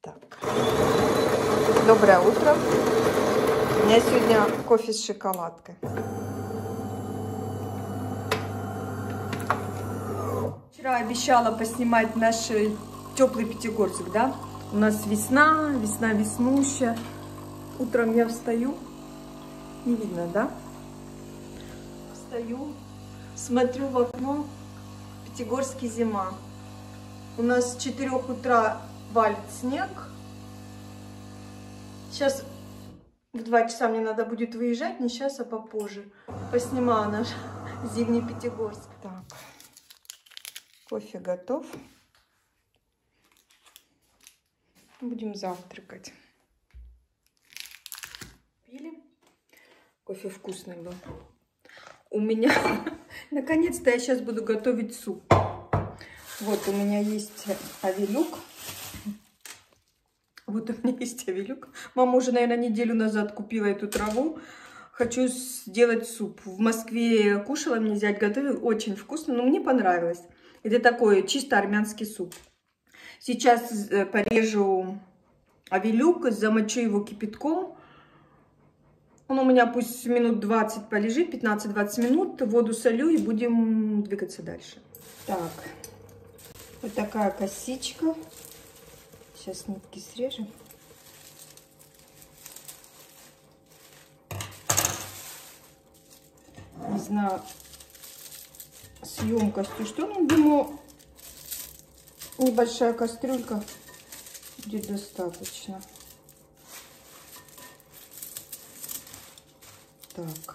Так. Доброе утро. У меня сегодня кофе с шоколадкой. Вчера обещала поснимать наш теплый Пятигорск, да? У нас весна, веснущая. Утром я встаю, не видно, да? Встаю, смотрю в окно, в Пятигорске зима. У нас с 4 утра валит снег. Сейчас в 2 часа мне надо будет выезжать, не сейчас, а попозже. Поснимаю наш зимний Пятигорск. Так, кофе готов. Будем завтракать. Пили. Кофе вкусный был. У меня, наконец-то я сейчас буду готовить суп. Вот у меня есть авелюк. Вот у меня есть авелюк. Мама уже, наверное, неделю назад купила эту траву. Хочу сделать суп. В Москве кушала, мне зять готовил. Очень вкусно, но мне понравилось. Это такой чисто армянский суп. Сейчас порежу авелюк, замочу его кипятком. Он у меня пусть минут 20 полежит, 15-20 минут. Воду солю и будем двигаться дальше. Так, вот такая косичка. Сейчас нитки срежем. Не знаю с емкостью что, но думаю, небольшая кастрюлька будет достаточно. Так.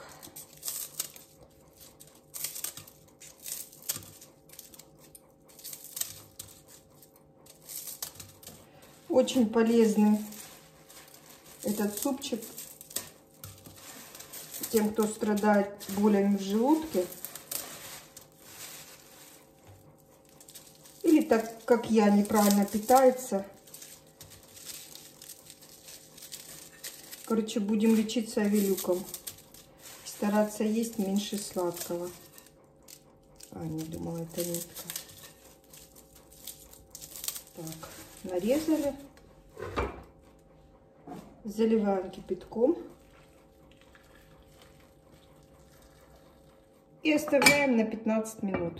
Очень полезный этот супчик тем, кто страдает болями в желудке. Или так, как я, неправильно питается. Короче, будем лечиться авелюком. Стараться есть меньше сладкого. А, не думала, это нитка. Так, нарезали. Заливаем кипятком. И оставляем на 15 минут.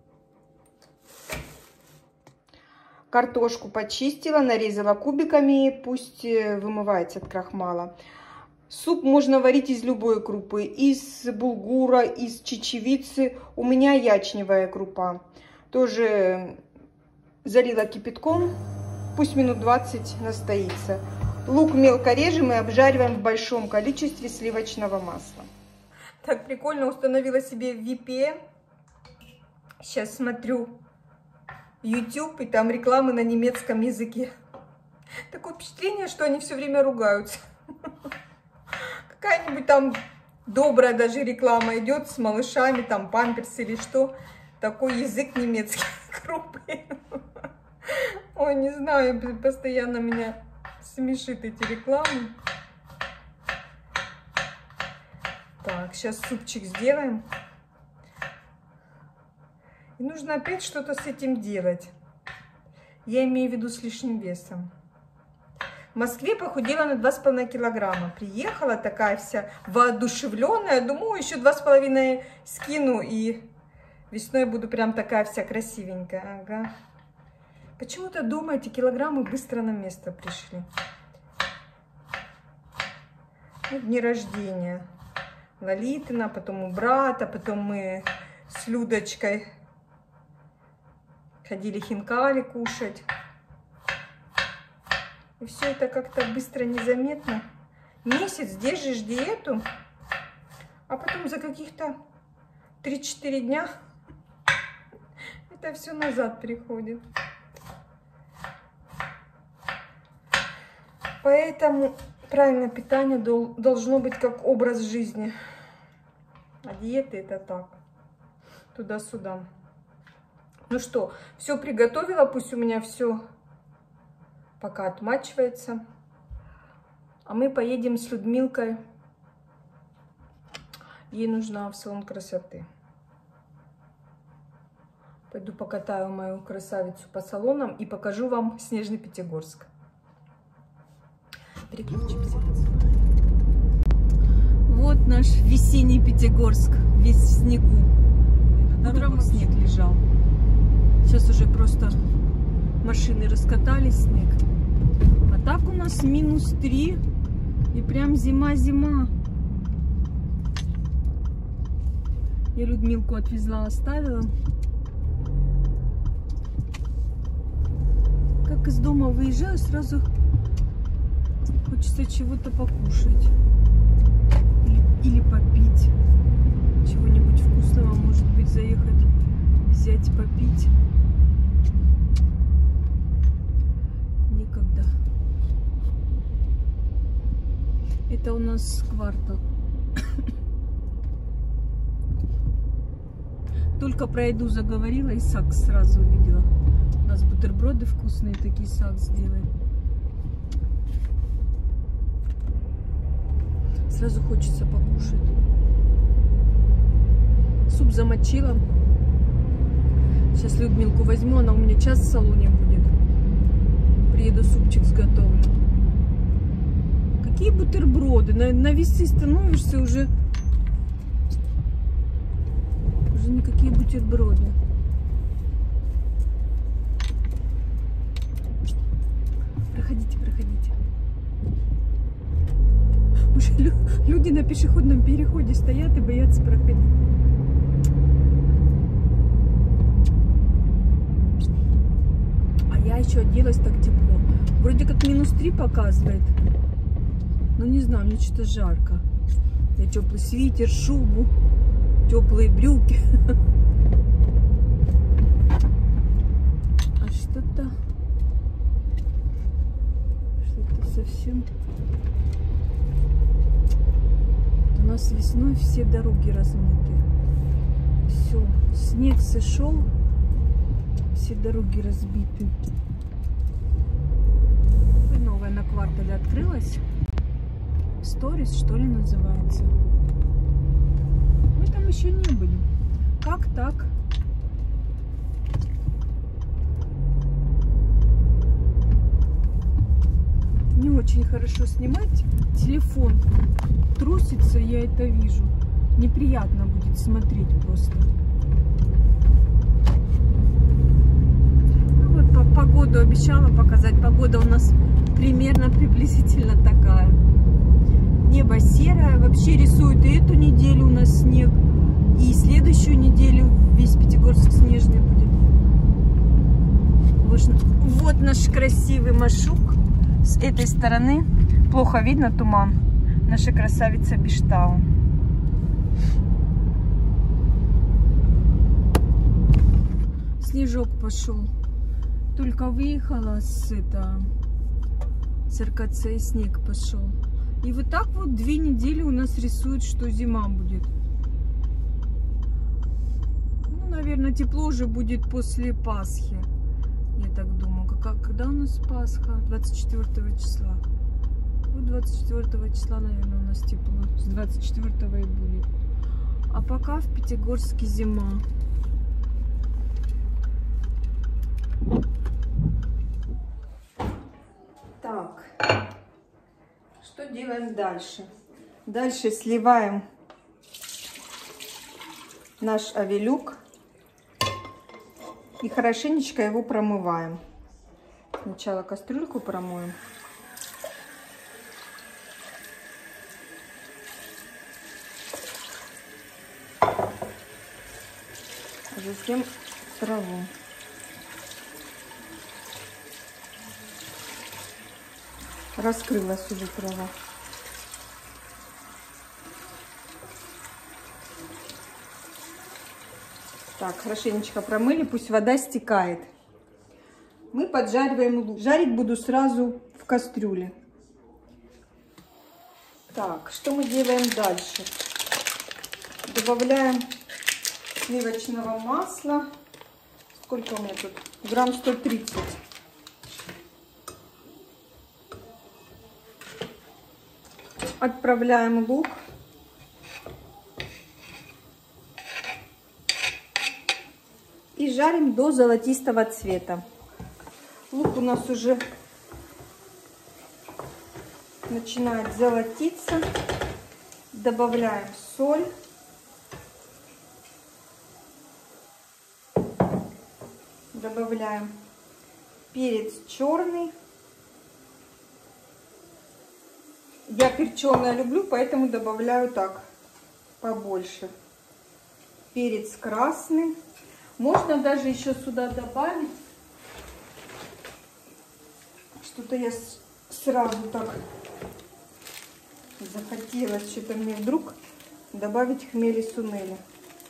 Картошку почистила, нарезала кубиками, пусть вымывается от крахмала. Суп можно варить из любой крупы, из булгура, из чечевицы. У меня ячневая крупа. Тоже залила кипятком, пусть минут 20 настоится. Лук мелко режем и обжариваем в большом количестве сливочного масла. Так прикольно, установила себе VPN. Сейчас смотрю YouTube, и там рекламы на немецком языке. Такое впечатление, что они все время ругаются. Какая-нибудь там добрая даже реклама идет с малышами, там памперс или что. Такой язык немецкий крупный. Ой, не знаю, постоянно меня смешит эти рекламы. Так, сейчас супчик сделаем. И нужно опять что-то с этим делать. Я имею в виду с лишним весом. В Москве похудела на 2,5 килограмма. Приехала такая вся воодушевленная. Думаю, еще 2,5 скину. И весной буду прям такая вся красивенькая. Ага. Почему-то дома эти килограммы быстро на место пришли. Ну, дни рождения Лолитина, потом у брата, потом мы с Людочкой ходили хинкали кушать. И все это как-то быстро, незаметно. Месяц держишь диету, а потом за каких-то 3-4 дня это все назад приходит. Поэтому правильное питание должно быть как образ жизни. А диеты это так, туда-сюда. Ну что, все приготовила, пусть у меня все пока отмачивается. А мы поедем с Людмилкой. Ей нужно в салон красоты. Пойду покатаю мою красавицу по салонам и покажу вам снежный Пятигорск. Переключимся. Вот наш весенний Пятигорск, весь в снегу. На дорогах снег лежал. Сейчас уже просто машины раскатались, снег. А так у нас -3. И прям зима-зима. Я Людмилку отвезла, оставила. Как из дома выезжаю, сразу хочется чего-то покушать. Или попить. Чего-нибудь вкусного, может быть, заехать, взять, попить. Никогда. Это у нас квартал. Только про еду заговорила, и сак сразу увидела. У нас бутерброды вкусные, такие сак сделали. Сразу хочется покушать. Суп замочила. Сейчас Людмилку возьму, она у меня час в салоне будет. Приеду, супчик сготовлю. Какие бутерброды? На весы становишься, уже никакие бутерброды. Проходите, проходите. Уже люди на пешеходном переходе стоят и боятся проходить. А я еще оделась, так тепло. Вроде как -3 показывает. Но не знаю, мне что-то жарко. Я теплый свитер, шубу, теплые брюки. А что-то совсем... У нас весной все дороги размыты. Все, снег сошел, все дороги разбиты. Новая на квартале открылась. Сторис, что ли, называется. Мы там еще не были. Как так? Не очень хорошо снимать. Телефон трусится, я это вижу. Неприятно будет смотреть просто. Ну вот погоду обещала показать. Погода у нас примерно приблизительно такая. Небо серое. Вообще рисует и эту неделю у нас снег. И следующую неделю весь Пятигорск снежный будет. Вот наш красивый Машук. С этой стороны плохо видно туман. Наша красавица Бештау. Снежок пошел. Только выехала с РКЦ, и снег пошел. И вот так вот 2 недели у нас рисует, что зима будет. Ну, наверное, тепло уже будет после Пасхи. Я так думаю. Когда у нас Пасха? 24 числа. Вот 24 числа, наверное, у нас тепло. С 24 и будет. А пока в Пятигорске зима. Так. Что делаем дальше? Дальше сливаем наш авелюк и хорошенечко его промываем. Сначала кастрюльку промоем. А затем траву. Раскрылась уже трава. Так, хорошенечко промыли, пусть вода стекает. Мы поджариваем лук. Жарить буду сразу в кастрюле. Так, что мы делаем дальше? Добавляем сливочного масла. Сколько у меня тут? Грамм 130. Отправляем лук. И жарим до золотистого цвета. Лук у нас уже начинает золотиться. Добавляем соль. Добавляем перец черный. Я перченое люблю, поэтому добавляю так побольше. Перец красный. Можно даже еще сюда добавить. Что-то я сразу так захотелось, что-то мне вдруг добавить хмели-сунели.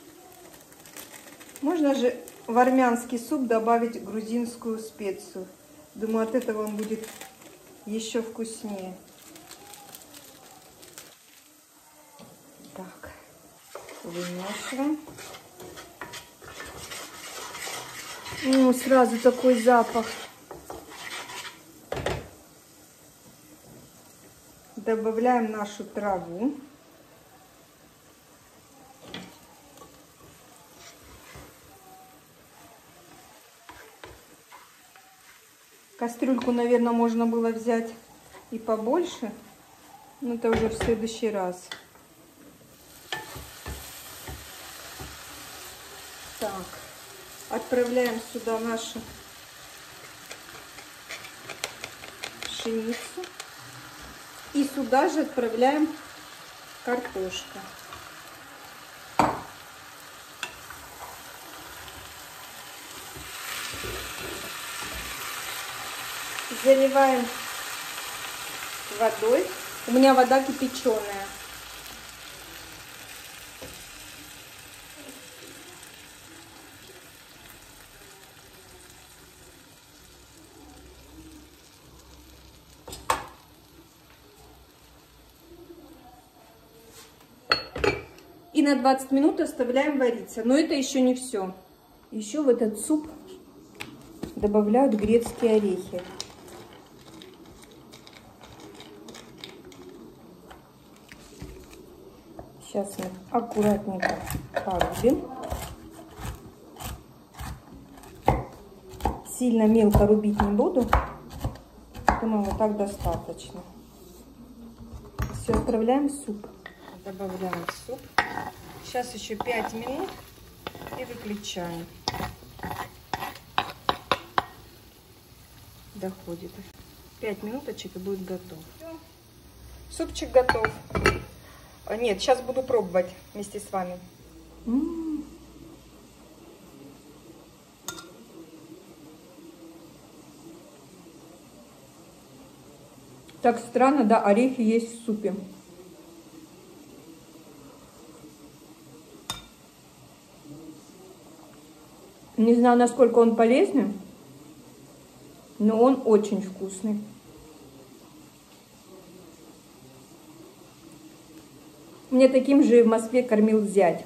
Можно же в армянский суп добавить грузинскую специю. Думаю, от этого он будет еще вкуснее. Так, вымешиваем. Ну, сразу такой запах. Добавляем нашу траву. Кастрюльку, наверное, можно было взять и побольше, но это уже в следующий раз. Так, отправляем сюда нашу пшеницу. И сюда же отправляем картошку. Заливаем водой. У меня вода кипяченая. И на 20 минут оставляем вариться. Но это еще не все. Еще в этот суп добавляют грецкие орехи. Сейчас мы аккуратненько порубим. Сильно мелко рубить не буду. Думаю, вот так достаточно. Все, отправляем в суп. Добавляем в суп. Сейчас еще 5 минут и выключаем. Доходит. 5 минуточек и будет готов. Все. Супчик готов. Нет, сейчас буду пробовать вместе с вами. Так странно, да, орехи есть в супе. Не знаю, насколько он полезный, но он очень вкусный. Мне таким же в Москве кормил зять.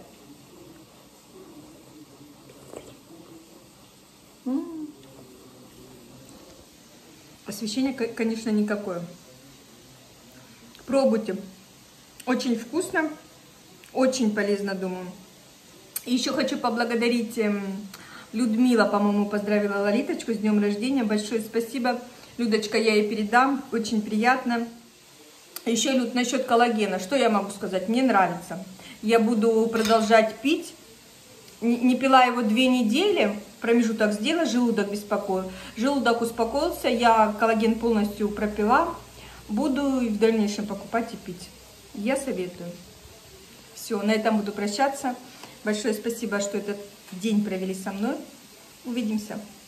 Освещение, конечно, никакое. Пробуйте. Очень вкусно, очень полезно, думаю. И еще хочу поблагодарить Людмила, по-моему, поздравила Лолиточку с днем рождения. Большое спасибо. Людочка, я ей передам. Очень приятно. Еще, Люд, насчет коллагена. Что я могу сказать? Мне нравится. Я буду продолжать пить. Не пила его 2 недели. Промежуток сделала, желудок беспокоил. Желудок успокоился. Я коллаген полностью пропила. Буду в дальнейшем покупать и пить. Я советую. Все, на этом буду прощаться. Большое спасибо, что этот день провели со мной. Увидимся.